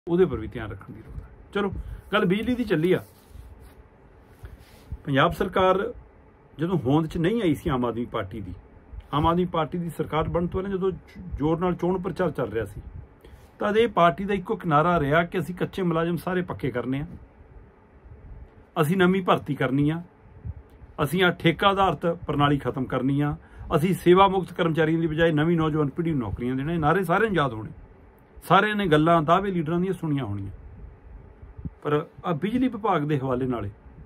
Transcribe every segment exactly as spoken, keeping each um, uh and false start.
ਉਹਦੇ पर भी ध्यान रखने की लोड़ है। चलो गल बिजली की चली आ। पंजाब सरकार जो होंद च नहीं आई सी आम आदमी पार्टी की, आम आदमी पार्टी की सरकार बन तो पहले जो जोर नाल चोण प्रचार चल रहा सी तो ये पार्टी का एको किनारा रहा कि असी कच्चे मुलाजम सारे पक्के करने, असी नवीं भर्ती करनी आ, असी आ ठेका आधारित प्रणाली खत्म करनी आ, असी सेवा मुक्त कर्मचारियों की बजाय नवीं नौजवान पीढ़ी नौकरियां देने। नारे सारे याद होने, सारे ने गल्लां दावे लीडरां दी सुनिया होणियां, पर आ बिजली विभाग के हवाले नाले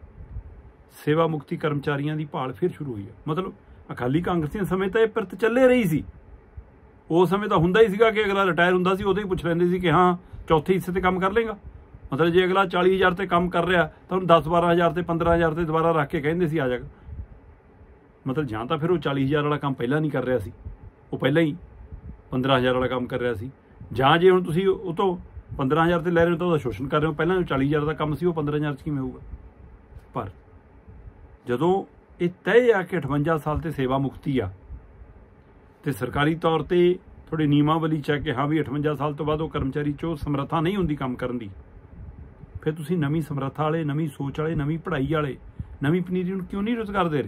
सेवा मुक्ति कर्मचारियों की भाल फिर शुरू हुई है। मतलब अकाली कांग्रसियां समय तो यह पिरत चले रही सी, उस समय तो हुंदा ही सीगा कि अगला रिटायर हुंदा सी उदों ही पुछ लैंदे सी कि हाँ चौथे हिस्से ते काम कर लेगा। मतलब जे अगला चाली हज़ार ते काम कर रहा तो उन्हें दस बारह हज़ार ते पंद्रह हज़ार ते दोबारा रख के कहिंदे सी आ जाएगा। मतलब जां तो फिर वो चाली हज़ार वाला काम पहला नहीं कर रहा सी, वो पहला ही पंद्रह हज़ार वाला काम कर रहा सी, जां जे हुण तुसीं उह तो पंद्रह हज़ार ते लै रहे हो तो शोषण कर रहे हो, पहला चाली हज़ार का काम सी वो पंद्रह हज़ार किवें होऊगा। पर जदों ये तय आ कि अठवंजा साल ते सेवा मुक्ति आ ते सरकारी तौर ते थोड़ी नियमावली च कि हाँ भी अठवंजा साल तो बाद वो कर्मचारी चो समर्था नहीं होंदी काम करन दी, फिर तुसीं नवीं समर्था वाले, नवीं सोच वाले, नवीं पढ़ाई वाले, नवीं पनीरी नूं क्यों नहीं रोजगार दे रहे।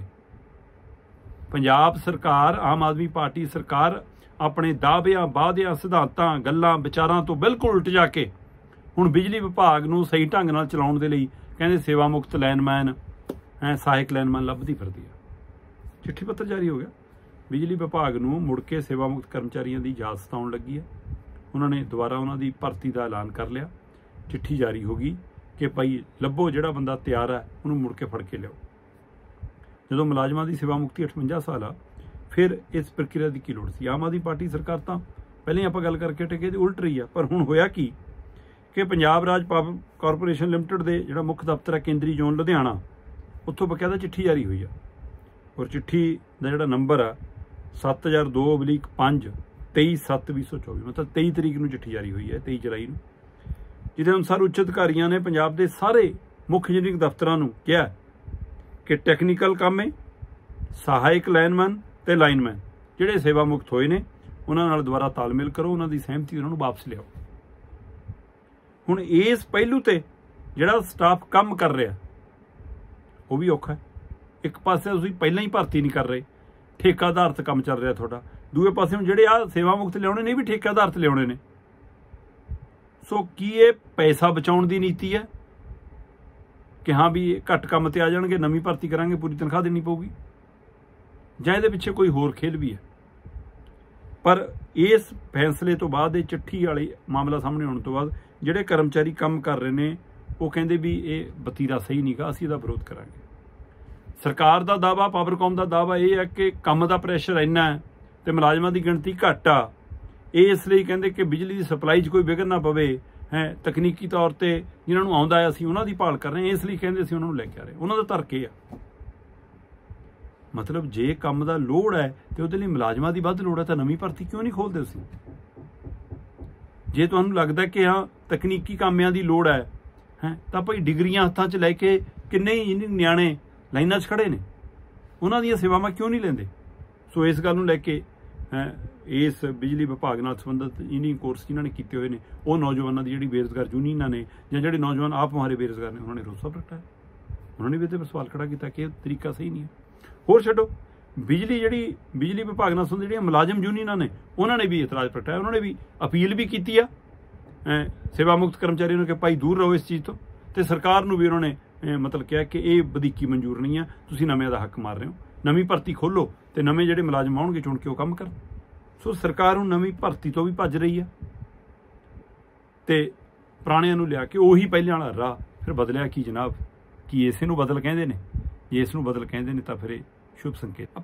पंजाब सरकार, आम आदमी पार्टी सरकार अपने दावियां वादियां सिद्धांतां गल्लां विचारां तो बिल्कुल उल्ट जाके हुण बिजली विभाग नूं सही ढंग नाल चलाउण दे लई कहंदे सेवा मुक्त लाइनमैन है सहायक लाइनमैन लभदी फिरदी आ। चिट्ठी पत्र जारी हो गया, बिजली विभाग नूं मुड़ के सेवा मुक्त कर्मचारियों की जांच सताउण लगी है। उन्होंने दोबारा उन्हों की भर्ती का ऐलान कर लिया, चिट्ठी जारी हो गई कि भाई लभो जिहड़ा बंदा तैयार है उन्होंने मुड़ के फड़ के लियाओ। जो मुलाजमान की सेवा मुक्ति अठवंजा साल आ, फिर इस प्रक्रिया की की लोड़ सी। आम आदमी पार्टी सरकार तो पहले आप गल करके टेके उल्ट रही है, पर हुण होया की कि Punjab Raj power corporation limited के जिहड़ा मुख दफ्तर है केंद्री जोन लुधियाना, उत्थों बकायदा चिट्ठी जारी हुई है और चिट्ठी का जिहड़ा नंबर है सत्त हज़ार दो अवलीक पंज तेईस सत्त भी सौ चौबी, मतलब तेई तरीक नूं चिट्ठी जारी हुई है, तेई जुलाई नूं, जिहदे अनुसार उच्च अधिकारियों ने पंजाब के सारे मुख्य इंजीनियरिंग दफ्तरां नूं कहा कि टैक्नीकल काम है सहायक लाइनमैन ते लाइनमैन जिहड़े सेवा मुक्त होए ने उन्हां नाल दुबारा तालमेल करो, उन्हां दी सहमति उन्हां नूं वापस लियाओ। हुण इस पहलू ते जिहड़ा स्टाफ काम कर रहा वो भी औखा है। एक पासे तुसीं पहलां ही भर्ती नहीं कर रहे, ठेका आधारित काम चल रहा तुहाडा, दूए पासे हुण जिहड़े आ सेवा मुक्त लियाउणे ने भी ठेका आधारित लियाउणे ने। सो की ये पैसा बचाउण दी नीति है कि हाँ भी घट काम ते आ जाणगे, नवीं भर्ती करांगे, पूरी तनख्वाह देनी पऊगी, जां इहदे पिछे कोई होर खेल भी है। पर इस फैसले तो बाद ये चिट्ठी वाले मामला सामने आने तो बाद जिहड़े कर्मचारी काम कर रहे हैं वो कहंदे भी ये वतीरा सही नहीं गा, असीं इहदा विरोध करांगे। सरकार का दावा, पावरकॉम का दावा यह है कि काम का प्रैशर इन्ना है तो मुलाजमान की गिणती घट आ, इसलिए कहते कि बिजली की सप्लाई च कोई विघन ना पवे है, तकनीकी तौर पर जिन्होंने आउंदा है असीं उन्हां दी भाल कर रहे हैं, इसलिए कहते असीं उन्हां नूं लैके आ रहे। उन्हां दा तर्क यह है, मतलब जे काम का लोड़ है तो उहदे लई मुलाजमां दी वध लोड़ है तो नवीं भर्ती क्यों नहीं खोलदे तुसीं। जे तुहानूं लगदा कि हाँ तकनीकी कामिਆਂ की लोड़ है है तो भाई डिग्रियां हत्थां च लैके किन्ने ही नियाणे लाइनां च खड़े ने, उन्हां दीयां सेवावां क्यों नहीं लैंदे। सो इस गल नूं लैके इस बिजली विभाग नाल संबंधित इंजीनियरिंग कोर्स जिन्होंने किए हुए हैं वो नौजवानों की जिहड़ी बेरोजगार यूनियनां ने जां जिहड़े नौजवान आप मारे बेरोजगार ने उन्होंने रोसा प्रगटाया, उन्होंने भी इहदे पर सवाल खड़ा किया कि तरीका सही नहीं है। होर छड्डो बिजली जिहड़ी बिजली विभाग नाल संबंधित जिहड़ियां मुलाजम यूनियनां ने उन्होंने भी इतराज़ प्रगटाया, उन्होंने भी अपील भी की है सेवा मुक्त कर्मचारियों ने कि भाई दूर रहो इस चीज़ तो, तो सरकार नूं भी उन्होंने मतलब कहा कि ये वधीकी मंजूर नहीं है, तुसीं नवें दा हक मार रहे हो, नवीं भर्ती खोलो तो नवें जिहड़े मुलाजम आउणगे चुन के वो काम करन। सो सरकार हुण नवीं भर्ती तो भी भज रही है तो पुराणिਆਂ नूं लिया के उही पहले वाला राह फिर बदलिया की जनाब, कि इसे नूं बदल कहंदे ने, जे इस नूं बदल कहंदे ने तो फिर शुभ संकेत।